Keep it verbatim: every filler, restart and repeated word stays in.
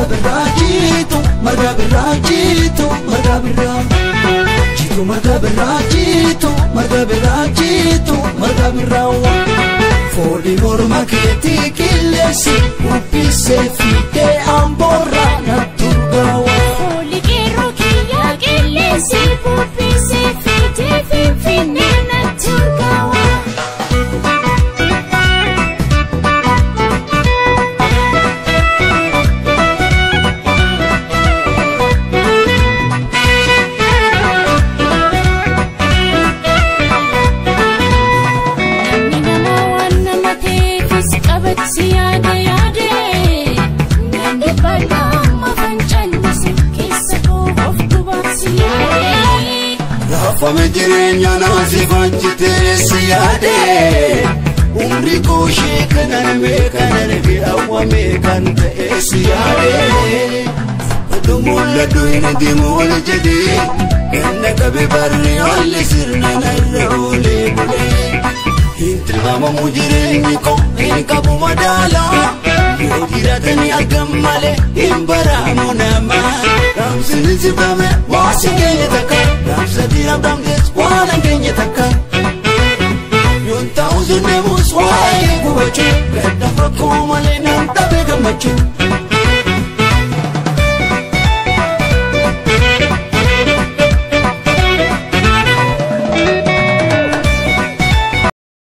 birajitu marga birajitu marga birajitu marga birajitu marga birajitu marga birawa foli morma keti kilesi upise fite amborra naturgawa foli kero kiya kilesi upise fite fifine naturgawa Siyade yade, nande bada mafanchalisi kisa ko oftuba siyade. Rafa me jirenya nasi fanchite siyade, umri ko shekanan me kanan bi awa me kante siyade. Dumula duine dimul jadi, kenne kabi barri alle sirna narule bule. Intrigama mujirenni ko inka bumadala yogiratani agamale imbara monama ramsini sibame wasigenya taka ramsadira damdes wala genya taka yunta uzune muswai kuwachu ledda fakumale nam tabega machu